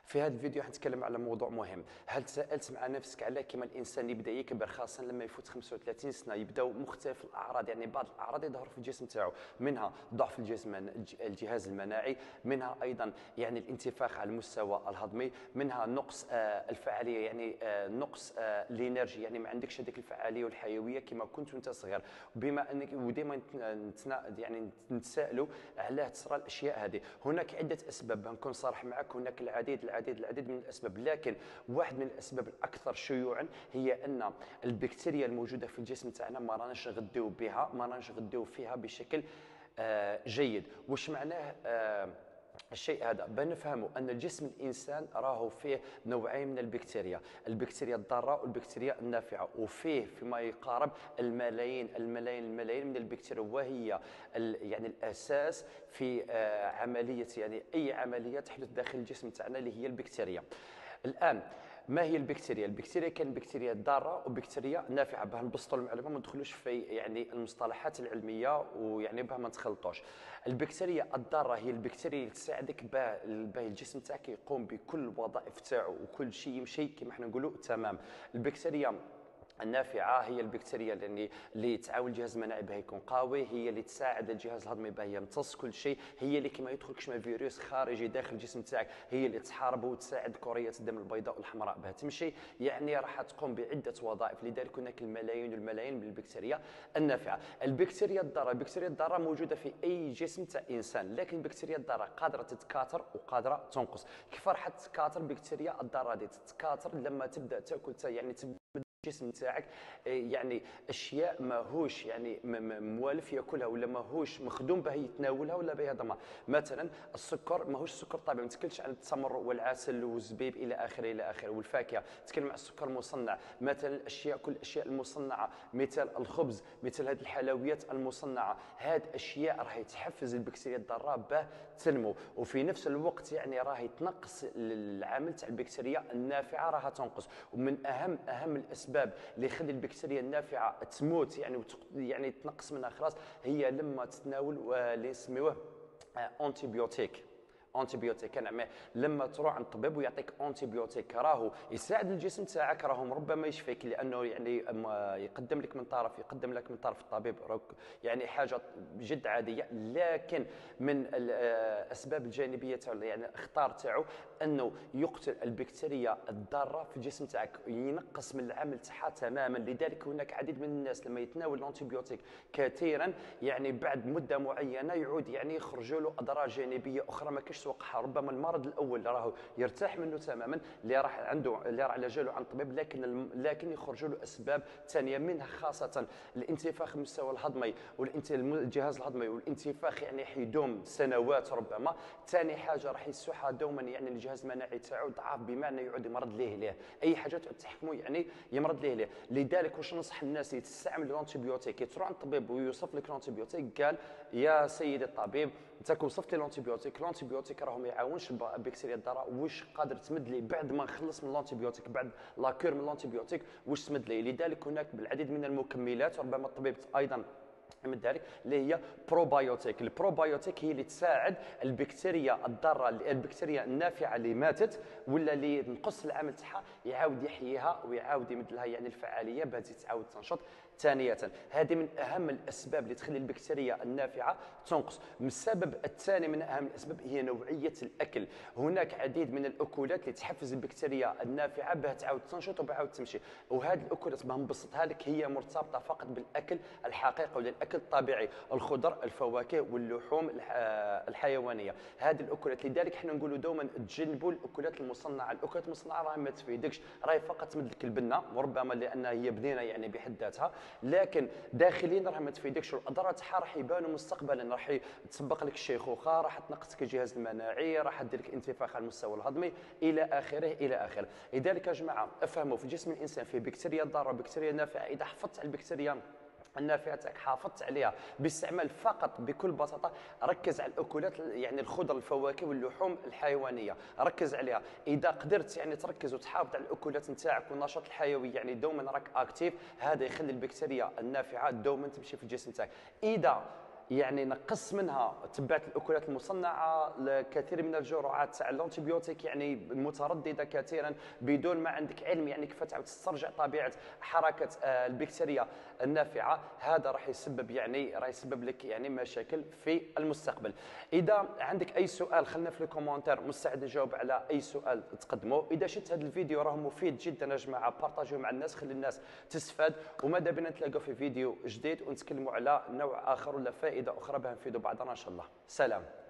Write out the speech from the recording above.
في هذا الفيديو حنتكلم على موضوع مهم. هل تساءلت مع نفسك على كيما الانسان يبدا يكبر، خاصه لما يفوت 35 سنه يبداو مختلف الاعراض، يعني بعض الاعراض يظهر في الجسم تاعو، منها ضعف الجسم الجهاز المناعي، منها ايضا يعني الانتفاخ على المستوى الهضمي، منها نقص الفعاليه، يعني نقص الانرجي، يعني ما عندكش هذيك الفعاليه والحيويه كما كنت وانت صغير. بما انك وديما يعني نتسائلوا علاه تصرى الاشياء هذه. هناك عده اسباب، نكون صارح معك، هناك العديد من الاسباب، لكن واحد من الاسباب الاكثر شيوعا هي ان البكتيريا الموجوده في الجسم تاعنا ما راناش نغديو بها، ما راناش نغديو فيها بشكل جيد. واش معناه الشيء هذا؟ بنفهموا ان الجسم الانسان راهو فيه نوعين من البكتيريا، البكتيريا الضاره والبكتيريا النافعه، وفيه فيما يقارب الملايين من البكتيريا، وهي يعني الاساس في عمليه، يعني اي عمليه تحدث داخل الجسم تاعنا اللي هي البكتيريا. الان ما هي البكتيريا؟ البكتيريا كان بكتيريا ضاره وبكتيريا نافعه، باه نبسطوا المعلومه ما ندخلوش في يعني المصطلحات العلميه، ويعني باه ما نتخلطوش. البكتيريا الضاره هي البكتيريا اللي تساعدك باه الجسم تاعك يقوم بكل الوظائف تاعو وكل شيء يمشي كما احنا نقولوا تمام. البكتيريا النافعه هي البكتيريا اللي تعاون الجهاز المناعي باه يكون قوي، هي اللي تساعد الجهاز الهضمي باه يمتص كل شيء، هي اللي كما يدخلكش ما فيروس خارجي داخل الجسم تاعك هي اللي تحارب وتساعد كريات الدم البيضاء والحمراء باه تمشي، يعني راح تقوم بعده وظائف. لذلك هناك الملايين من البكتيريا النافعه. البكتيريا الضاره موجوده في اي جسم تاع انسان، لكن البكتيريا الضاره قادره تتكاثر وقادره تنقص. كيف راح تتكاثر البكتيريا الضاره دي؟ تتكاثر لما تبدا تاكل، يعني الجسم تاعك يعني اشياء ماهوش يعني موالف ياكلها، ولا ماهوش مخدوم به يتناولها ولا به يهضمها. مثلا السكر ماهوش سكر طبيعي، ما نتكلمش عن التمر والعسل والزبيب الى اخره والفاكهه، نتكلم عن السكر المصنع. مثلا كل الاشياء المصنعه، مثل الخبز، مثل هذه الحلويات المصنعه، هذه اشياء راهي تحفز البكتيريا الضاره باه تنمو، وفي نفس الوقت يعني راهي تنقص العمل تاع البكتيريا النافعه، راها تنقص. ومن اهم الاسباب اللي يخلي البكتيريا النافعه تموت يعني تنقص منها خلاص، هي لما تتناول اللي يسميوه انتيبيوتيك. يعني لما تروح عند الطبيب ويعطيك انتيبيوتيك، راهو يساعد الجسم تاعك، راهو ربما يشفيك، لانه يعني يقدم لك من طرف الطبيب يعني حاجه جد عاديه، لكن من الاسباب الجانبيه تاعو، يعني الاخطار تاعو، انه يقتل البكتيريا الضاره في الجسم تاعك، ينقص من العمل تاعها تماما. لذلك هناك عديد من الناس لما يتناول الانتيبيوتيك كثيرا، يعني بعد مده معينه يعود يعني يخرجوا له اضرار جانبيه اخرى ما كاش توقعها. ربما المرض الاول اللي راهو يرتاح منه تماما، اللي راح عنده اللي راح على جاله عند الطبيب، لكن يخرجوا له اسباب ثانيه، منها خاصه الانتفاخ المستوى الهضمي والجهاز الهضمي، والانتفاخ يعني حيدوم سنوات ربما. ثاني حاجه راح يسوحها دوما، يعني الجهاز المناعي تاعو ضعف، بمعنى يعود يمرض ليه اي حاجه تحكمه يعني يمرض ليه. لذلك واش ننصح الناس اللي تستعمل الانتيبيوتيك، تروح عند الطبيب ويوصف لك الانتيبيوتيك، قال يا سيدي الطبيب انت وصفت لي الانتيبيوتيك راه ما يعاونش البكتيريا الضاره، واش قادر تمد لي بعد ما نخلص من الانتيبيوتيك، بعد لاكور من الانتيبيوتيك واش تمد لي؟ لذلك هناك بالعديد من المكملات، ربما الطبيب ايضا من ذلك، اللي هي بروبايوتيك. البروبايوتيك هي اللي تساعد البكتيريا الضاره، البكتيريا النافعه اللي ماتت ولا اللي نقص العمل تاعها، يعاود يحييها ويعاود يمد لها يعني الفعاليه باه تعاود تنشط ثانيه. هذه من اهم الاسباب اللي تخلي البكتيريا النافعه تنقص. السبب الثاني من اهم الاسباب هي نوعيه الاكل. هناك عديد من الاكلات اللي تحفز البكتيريا النافعه باه تعاود تنشط وبعاود تمشي، وهذه الاكلات باه نبسطها لك هي مرتبطه فقط بالاكل الحقيقي ولا الاكل الطبيعي، الخضر، الفواكه واللحوم الحيوانيه، هذه الاكلات. لذلك حنا نقولوا دوما تجنبوا الاكلات المصنعه. الاكلات المصنعه راهي ما تفيدكش، راهي فقط تمد لك البنه، وربما لانها هي بنينه يعني بحد ذاتها، لكن داخليا راه ما تفيدكش، والاضرار تاعها راح يبانوا مستقبلا، راح تسبق لك الشيخوخه، راح تنقص لك الجهاز المناعي، راح دير لك انتفاخ على المستوى الهضمي الى اخره. لذلك يا جماعه افهموا، في جسم الانسان فيه بكتيريا ضاره وبكتيريا نافعه. اذا حفظت على البكتيريا النافعه تاعك، حافظت عليها باستعمال فقط بكل بساطه، ركز على الاكلات، يعني الخضر، الفواكه واللحوم الحيوانيه، ركز عليها. اذا قدرت يعني تركز وتحافظ على الاكلات نتاعك والنشاط الحيوي، يعني دوما راك اكتيف، هذا يخلي البكتيريا النافعه دوما تمشي في الجسم تاعك. اذا يعني نقص منها تبعت الاكلات المصنعه، الكثير من الجرعات تاع الانتيبيوتيك يعني متردده كثيرا بدون ما عندك علم يعني كيف تعاود تسترجع طبيعه حركه البكتيريا النافعه. هذا راح يسبب لك يعني مشاكل في المستقبل. اذا عندك اي سؤال خلنا في الكومنتير، مستعد نجاوب على اي سؤال تقدمه. اذا شفت هذا الفيديو راه مفيد جدا يا جماعه، بارطاجيوه مع الناس، خلي الناس تستفاد. وماذا بنا نتلاقاو في فيديو جديد ونتكلموا على نوع اخر ولا فائده اخرى باه نفيدوا بعضنا ان شاء الله. سلام.